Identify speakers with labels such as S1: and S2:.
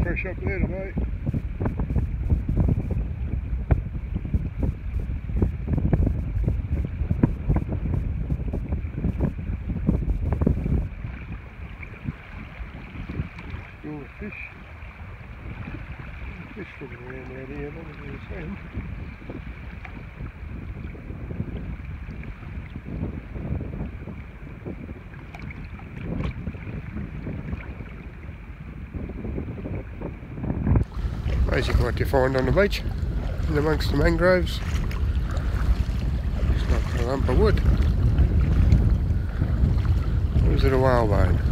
S1: fresh up there today. Still a fish. Fish swimming around out here, not in the sand. Amazing what you find on the beach, in amongst the mangroves. It's like a lump of wood. Or is it a whalebone?